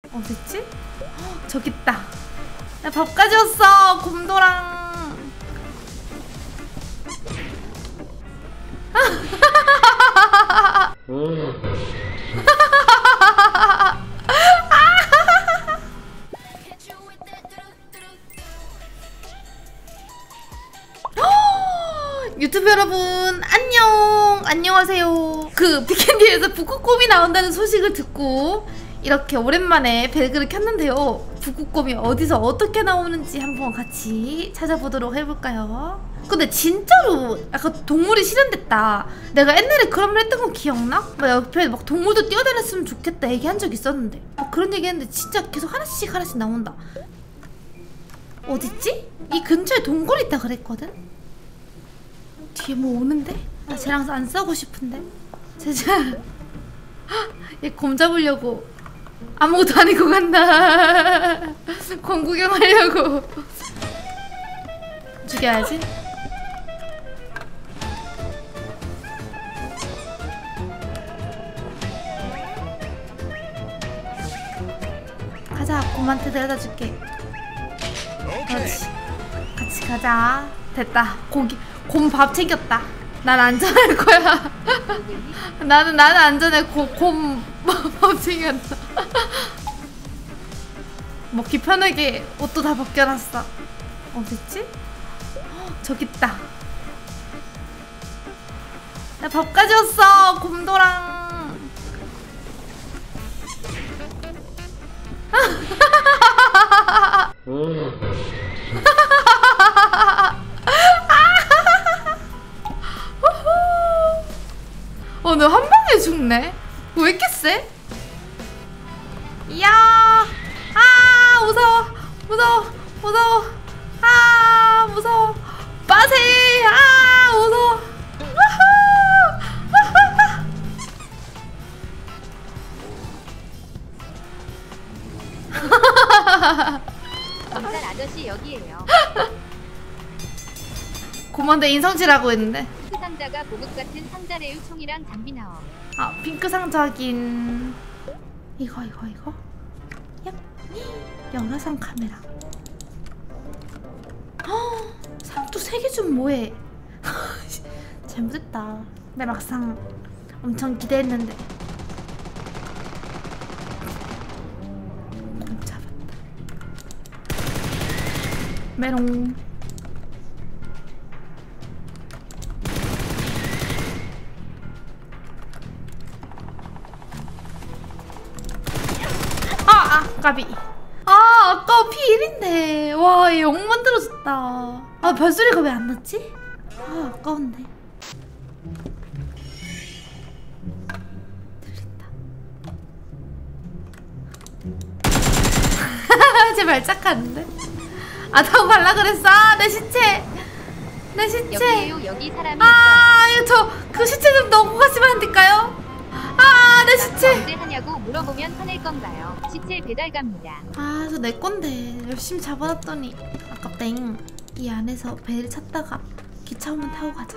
어딨지? 저기 있다. 나 밥 가져왔어. 곰도랑. 유튜브 여러분 안녕. 안녕하세요. 그 비캔디에서 북극곰이 나온다는 소식을 듣고 이렇게 오랜만에 배그를 켰는데요. 북극곰이 어디서 어떻게 나오는지 한번 같이 찾아보도록 해볼까요? 근데 진짜로 약간 동물이 실현됐다. 내가 옛날에 그런 말 했던 거 기억나? 막 옆에 막 동물도 뛰어다녔으면 좋겠다 얘기한 적 있었는데 그런 얘기 했는데 진짜 계속 하나씩 나온다. 어딨지? 이 근처에 동굴이 있다 그랬거든? 뒤에 뭐 오는데? 나 쟤랑 안 싸우고 싶은데? 얘 곰 잡으려고 아무것도 안 입고 간다. 곰 구경하려고. 죽여야지. 가자. 곰한테 데려다 줄게. 그렇지. 같이 가자. 됐다. 곰 밥 챙겼다. 난 안전할 거야. 나는 안전해. 곰 밥 챙겼다. 먹기 편하게 옷도 다 벗겨놨어. 어딨지? 저기 있다. 나 밥 가져왔어. 곰도랑. 너 한 방에 죽네? 왜 이렇게 세? 이야! 아! 무서워! 아! 무서워! 빠세! 아! 무서워! 검살 아저씨 여기에요. 곰한테 인성질하고 있는데. 그 상자가 보급 같은 상자래요. 총이랑 장비 나와. 아, 핑크 상자긴. 이거. 얍. 영화상 카메라. 상투 3개 좀 뭐해? 잘못했다. 나 막상 엄청 기대했는데. 잡았다. 메롱. 까비. 아까 P1인데. 와, 얘 용 만들어졌다. 아, 발소리가 왜 안 났지? 아, 아까운데. 들린다. 쟤 발작하는데? 아, 나 발라 그랬어. 내 시체. 여기에요. 여기 사람이 있어요. 그 시체 좀 넣고 가시면 안 될까요? 내 시체. 언제 하냐고 물어보면 화낼 건가요? 시체 배달 갑니다. 저 내 건데 열심히 잡아놨더니 아깝땡. 이 안에서 배를 찾다가 기차 오면 타고 가자.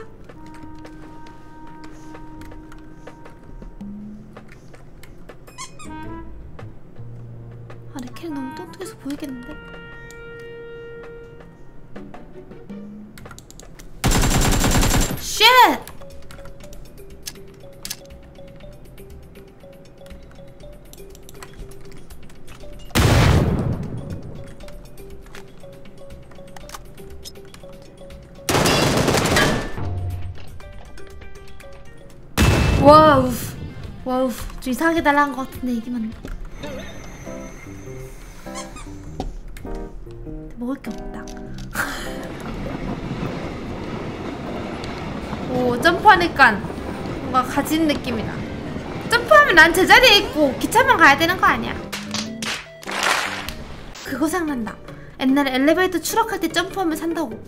레켈 너무 뚱뚱해서 보이겠는데? 쉣! 와우, 좀 이상하게 날아간 것 같은데 이게 맞나? 먹을 게 없다. 오, 점프하니까 뭔가 가진 느낌이다. 점프하면 난 제자리에 있고 기차만 가야 되는 거 아니야? 그거 생각난다. 옛날에 엘리베이터 추락할 때 점프하면 산다고.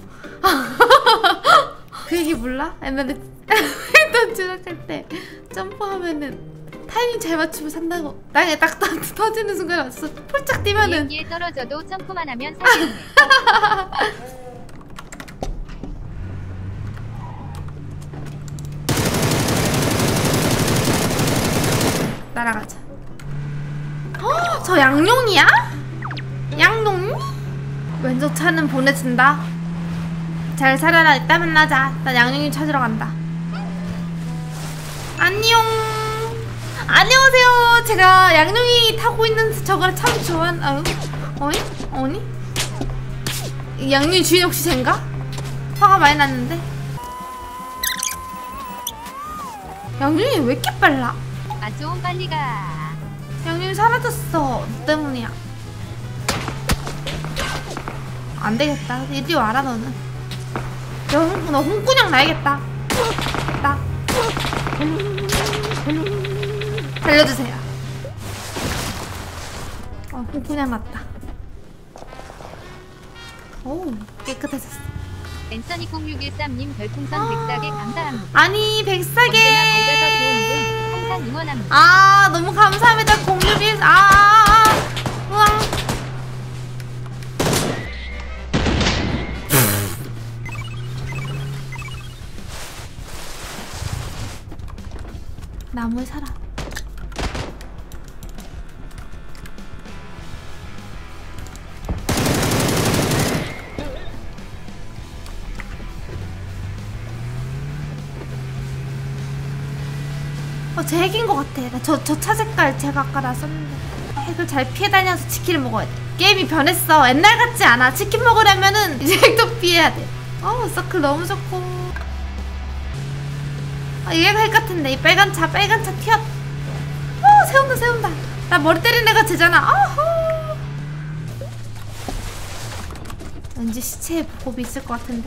그 얘기 몰라? 옛날에 엘리베이터 추락할 때 점프하면은 타이밍 잘 맞추면 산다고. 땅에 딱 터지는 순간에 왔어. 폴짝 뛰면은 비행기에 떨어져도 점프만 하면 사겠네. 날아가자. 저 양용이야? 양용이? 왼쪽 차는 보내준다. 잘 살아라. 이따 만나자. 나 양용이 찾으러 간다. 안녕. 안녕하세요. 제가 양용이 타고 있는 저거를 참 좋아한. 아유, 어니? 양용이 주인 혹시 쟨가? 화가 많이 났는데. 양용이 왜 이렇게 빨라? 아 좀 빨리 가. 양용이 사라졌어. 너 때문이야. 안 되겠다. 이리 와라 너는. 너 홍군형 나야겠다. 나. 살려주세요. 홍군형 났다. 오, 깨끗해졌어. 앤서니 0613님 별풍선 104개 감사합니다. 아니 104개. 언제나 밝아서 좋은 분 항상 응원합니다. 아 너무 감사합니다. 공유비. 우와. 나무에 살아. 제 핵인 것 같아. 나 저 차 색깔 제가 아까 나썼는데. 핵을 잘 피해 다녀서 치킨을 먹어야 돼. 게임이 변했어. 옛날 같지 않아. 치킨 먹으려면은 이제 핵도 피해야 돼. 서클 너무 좋고. 얘가 핵 같은데. 이 빨간 차 튀어. 세운다. 나 머리 때린 애가 쟤잖아. 왠지 시체에 보급이 있을 것 같은데.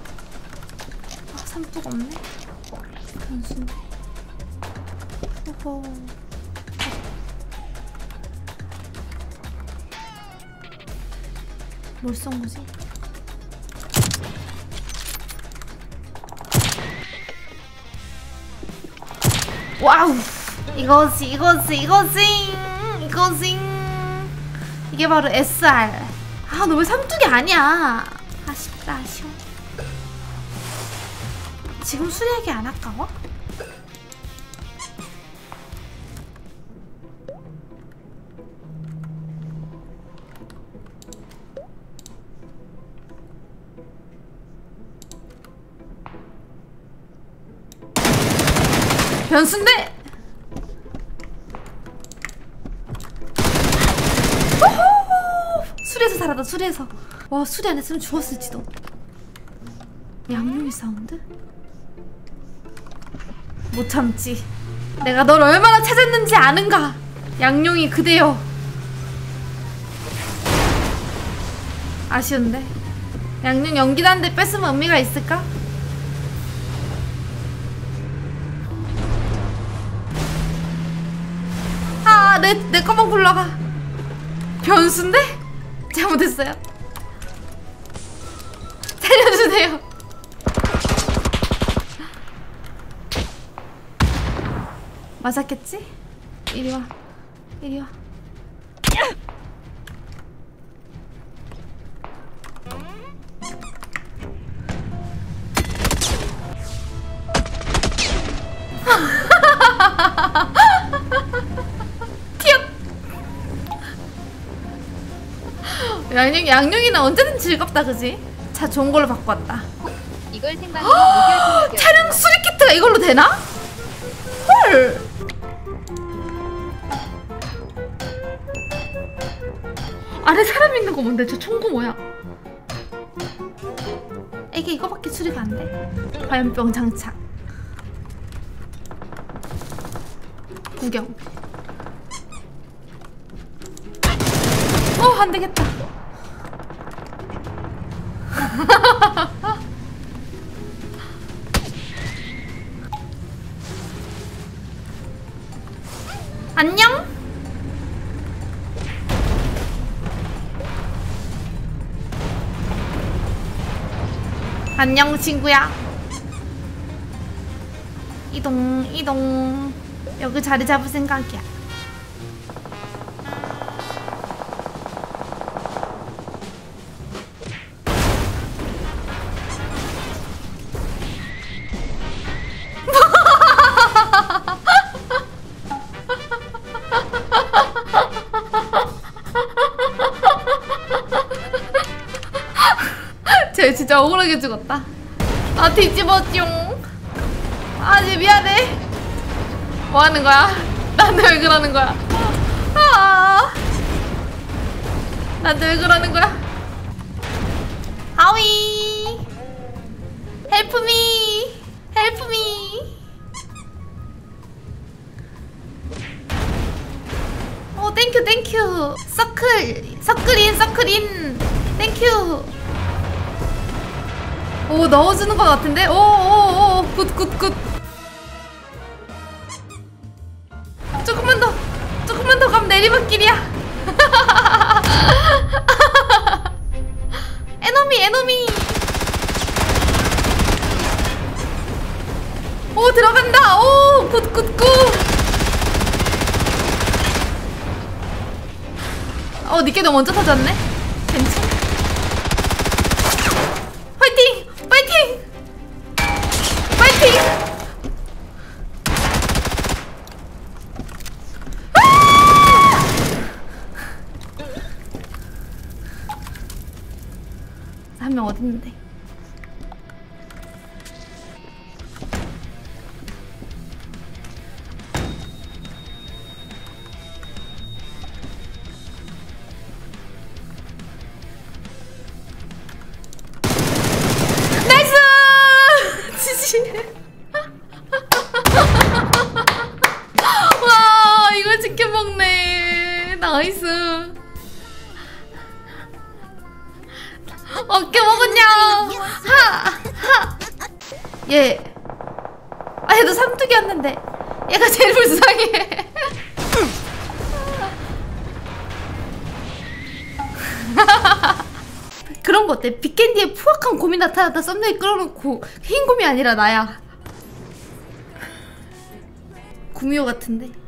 삼뚝 없네. 변수인데. 뭘 쏜 거지? 와우! 이거지. 이게 바로 SR. 너 왜 삼뚝이 아니야? 아쉬워. 지금 수리하기 안 아까워? 변수인데? 수리해서 살았다. 수리해서. 와, 수리 안 했으면 죽었을지도. 양용이 사운드? 못 참지. 내가 널 얼마나 찾았는지 아는가? 양용이 그대여. 아쉬운데. 양용 연기하는데 뺐으면 의미가 있을까? 내 거만 굴러가. 변수인데? 잘못했어요. 살려주세요. 맞았겠지? 이리 와. 양용이는 언제든 즐겁다, 그지? 자, 좋은 걸로 바꿔왔다. 이걸 생방으로 차량 수리 키트가 이걸로 되나? 헐! 안에 사람 있는 거 뭔데? 저 총구 뭐야? 이게 이거밖에 수리가 안 돼. 화염병 장착. 구경. 안 되겠다. 안녕? 안녕 친구야. 이동. 여기 자리 잡을 생각이야. 쟤 진짜 억울하게 죽었다. 아 뒤집었뇽. 아 쟤 미안해. 뭐 하는 거야? 나한테 왜 그러는 거야? 아 나한테 왜 그러는 거야? 하위 헬프미 헬프미. 오 땡큐 땡큐. 서클인 땡큐. 오 넣어주는 것 같은데? 오오오 굿굿굿. 조금만 더 가면 내리막길이야. 에너미. 오 들어간다. 오 굿굿굿. 니께 너 먼저 터졌네. 괜찮아. 화이팅! 한 명 어딨는데? 나이스! 지지. 와 이걸 지켜먹네. 나이스. 어깨 먹었냐? 하. 얘. 아 얘도 삼뚝이었는데. 얘가 제일 불쌍해. 그런 거 어때? 빅캔디에 푸악한 곰이 나타났다 썸네일 끌어놓고 흰 곰이 아니라 나야. 구미호 같은데?